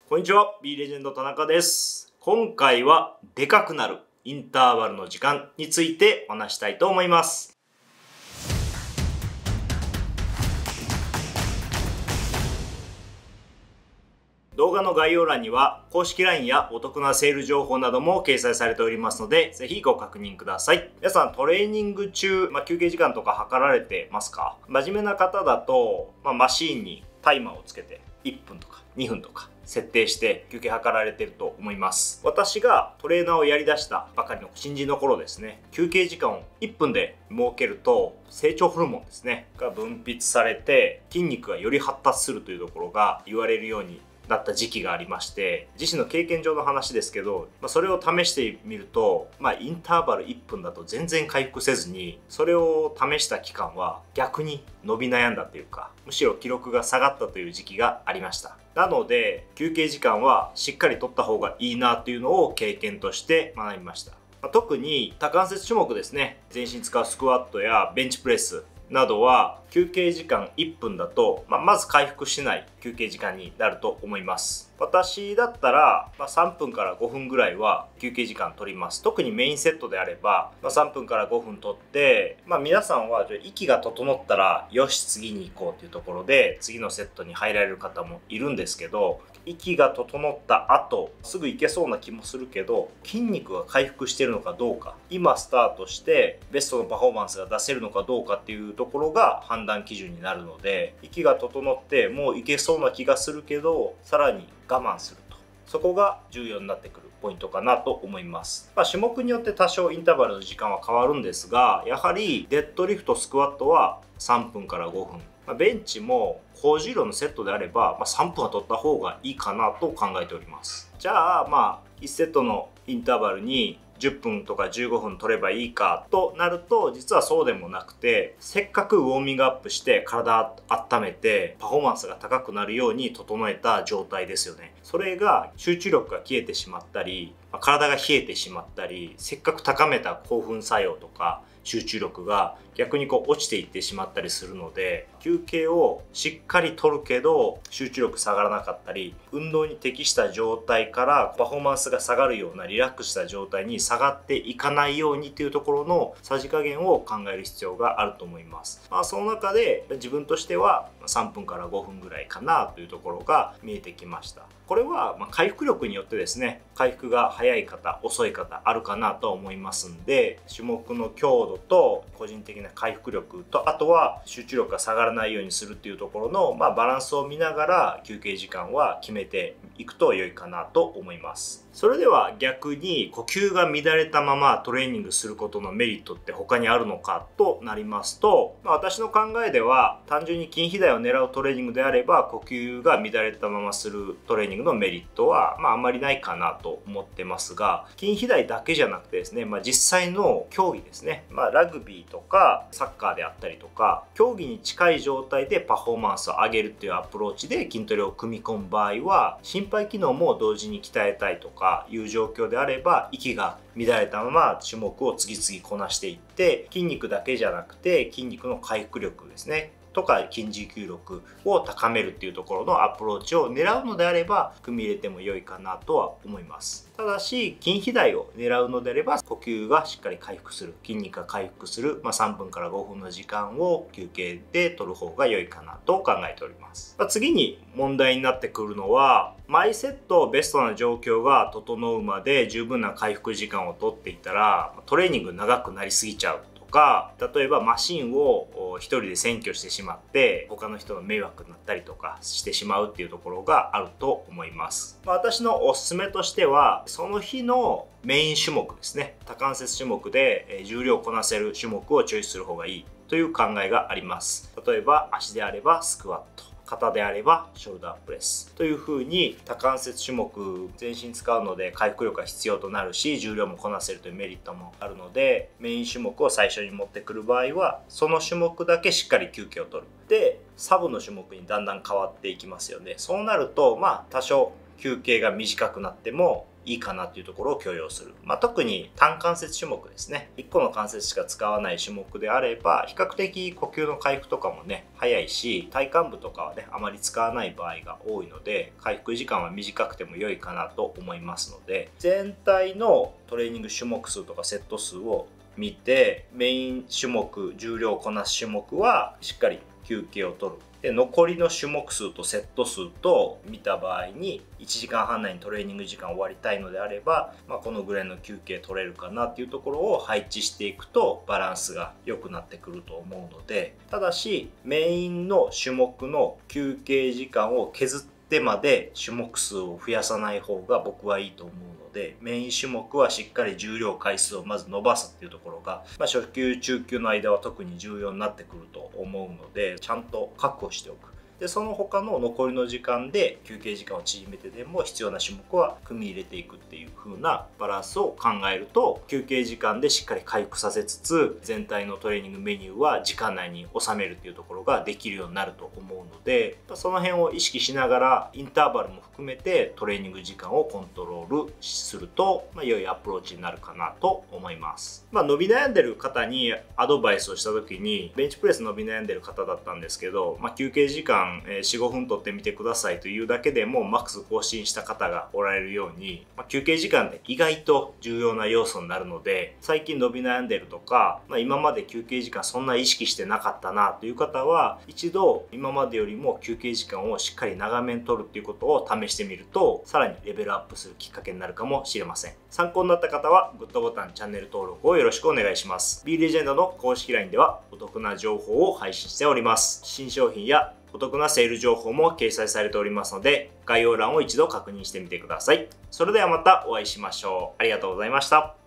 こんにちは、B レジェンド田中です。今回はでかくなるインターバルの時間についてお話したいと思います。動画の概要欄には公式 LINE やお得なセール情報なども掲載されておりますので、ぜひご確認ください。皆さんトレーニング中、休憩時間とか測られてますか？真面目な方だと、マシーンにタイマーをつけて1分とか2分とか設定して休憩測られてると思います。私がトレーナーをやりだしたばかりの新人の頃ですね、休憩時間を1分で設けると成長ホルモンですねが分泌されて、筋肉がより発達するというところが言われるようになった時期がありまして、自身の経験上の話ですけど、それを試してみると、インターバル1分だと全然回復せずに、それを試した期間は逆に伸び悩んだというか、むしろ記録が下がったという時期がありました。なので休憩時間はしっかり取った方がいいなというのを経験として学びました。特に多関節種目ですね、全身使うスクワットやベンチプレスなどは休憩時間1分だと、まず回復しない休憩時間になると思います。私だったら、3分から5分ぐらいは休憩時間取ります。特にメインセットであれば、3分から5分取って、皆さんは息が整ったらよし次に行こうというところで次のセットに入られる方もいるんですけど、息が整った後すぐ行けそうな気もするけど、筋肉が回復しているのかどうか、今スタートしてベストのパフォーマンスが出せるのかどうかっていうところが判断基準になるので、息が整ってもういけそうな気がするけどさらに我慢すると、そこが重要になってくるポイントかなと思います。種目によって多少インターバルの時間は変わるんですが、やはりデッドリフトスクワットは3分から5分、ベンチも高重量のセットであれば、3分は取った方がいいかなと考えております。じゃあ1セットのインターバルに10分とか15分取ればいいかとなると、実はそうでもなくて、せっかくウォーミングアップして体温めてパフォーマンスが高くなるように整えた状態ですよね。それが集中力が消えてしまったり、体が冷えてしまったり、せっかく高めた興奮作用とか集中力が逆に落ちていってしまったりするので、休憩をしっかり取るけど集中力下がらなかったり、運動に適した状態からパフォーマンスが下がるようなリラックスした状態に下がっていかないようにというところのさじ加減を考える必要があると思います。その中で自分としては3分から5分ぐらいかなというところが見えてきました。これは回復力によってですね、回復が早い方遅い方あるかなと思いますんで、種目の強度と個人的な回復力と、あとは集中力が下がらないようにするっていうところのバランスを見ながら休憩時間は決めていくと良いかなと思います。それでは逆に呼吸が乱れたままトレーニングすることのメリットって他にあるのかとなりますと、私の考えでは単純に筋肥大を狙うトレーニングであれば呼吸が乱れたままするトレーニングのメリットはあんまりないかなと思ってますが、筋肥大だけじゃなくてですね、実際の競技ですね、ラグビーとかサッカーであったりとか競技に近い状態でパフォーマンスを上げるっていうアプローチで筋トレを組み込む場合は、心肺機能も同時に鍛えたいとかいう状況であれば、息が乱れたまま種目を次々こなしていって、筋肉だけじゃなくて筋肉の回復力ですねとか筋持久力を高めるっていうところのアプローチを狙うのであれば組み入れても良いかなとは思います。ただし筋肥大を狙うのであれば、呼吸がしっかり回復する、筋肉が回復する、3分から5分の時間を休憩で取る方が良いかなと考えております。次に問題になってくるのは、毎セットベストな状況が整うまで十分な回復時間をとっていたらトレーニング長くなりすぎちゃうとか、例えばマシンを一人で占拠してしまって他の人の迷惑になったりとかしてしまうっていうところがあると思います。私のおすすめとしては、その日のメイン種目ですね、多関節種目で重量をこなせる種目をチョイスする方がいいという考えがあります。例えば足であればスクワット、肩であればショルダープレスという風に多関節種目全身使うので回復力が必要となるし、重量もこなせるというメリットもあるので、メイン種目を最初に持ってくる場合はその種目だけしっかり休憩を取る。でサブの種目にだんだん変わっていきますよね。そうなると多少休憩が短くなってもいいかなっていうところを許容する。特に単関節種目ですね。1個の関節しか使わない種目であれば、比較的呼吸の回復とかもね、早いし、体幹部とかはね、あまり使わない場合が多いので、回復時間は短くても良いかなと思いますので、全体のトレーニング種目数とかセット数を見て、メイン種目、重量をこなす種目はしっかり休憩を取る。で、残りの種目数とセット数と見た場合に1時間半内にトレーニング時間終わりたいのであれば、このぐらいの休憩取れるかなっていうところを配置していくとバランスが良くなってくると思うので、ただしメインの種目の休憩時間を削ってまで種目数を増やさない方が僕はいいと思うので、メイン種目はしっかり重量回数をまず伸ばすっていうところが、初級中級の間は特に重要になってくると思うので、ちゃんと確保しておく。で、その他の残りの時間で休憩時間を縮めてでも必要な種目は組み入れていくっていう風なバランスを考えると、休憩時間でしっかり回復させつつ全体のトレーニングメニューは時間内に収めるっていうところができるようになると思うので、その辺を意識しながらインターバルも含めてトレーニング時間をコントロールすると、良いアプローチになるかなと思います。伸び悩んでる方にアドバイスをした時に、ベンチプレス伸び悩んでる方だったんですけど、休憩時間4、5分取ってみてくださいというだけでもマックス更新した方がおられるように、休憩時間って意外と重要な要素になるので、最近伸び悩んでるとか、今まで休憩時間そんな意識してなかったなという方は、一度今までよりも休憩時間をしっかり長めに取るっていうことを試してみると、さらにレベルアップするきっかけになるかもしれません。参考になった方はグッドボタン、チャンネル登録をよろしくお願いします。B レジェンドの公式 LINE ではお得な情報を配信しております。新商品やお得なセール情報も掲載されておりますので、概要欄を一度確認してみてください。それではまたお会いしましょう。ありがとうございました。